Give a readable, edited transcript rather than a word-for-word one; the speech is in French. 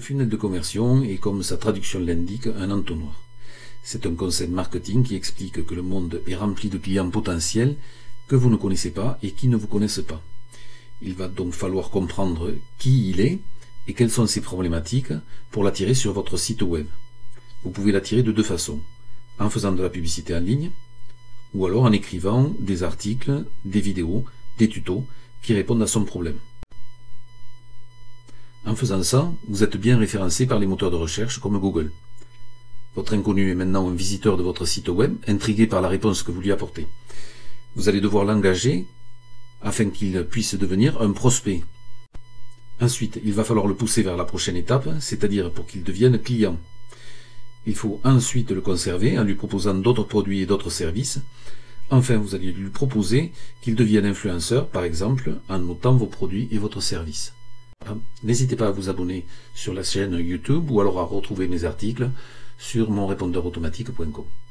funnel de conversion est, comme sa traduction l'indique, un entonnoir. C'est un concept marketing qui explique que le monde est rempli de clients potentiels que vous ne connaissez pas et qui ne vous connaissent pas. Il va donc falloir comprendre qui il est et quelles sont ses problématiques pour l'attirer sur votre site web. Vous pouvez l'attirer de deux façons, en faisant de la publicité en ligne ou alors en écrivant des articles, des vidéos, des tutos qui répondent à son problème. En faisant ça, vous êtes bien référencé par les moteurs de recherche comme Google. Votre inconnu est maintenant un visiteur de votre site web, intrigué par la réponse que vous lui apportez. Vous allez devoir l'engager afin qu'il puisse devenir un prospect. Ensuite, il va falloir le pousser vers la prochaine étape, c'est-à-dire pour qu'il devienne client. Il faut ensuite le conserver en lui proposant d'autres produits et d'autres services. Enfin, vous allez lui proposer qu'il devienne influenceur, par exemple, en notant vos produits et votre service. N'hésitez pas à vous abonner sur la chaîne YouTube ou alors à retrouver mes articles sur monrépondeurautomatique.com.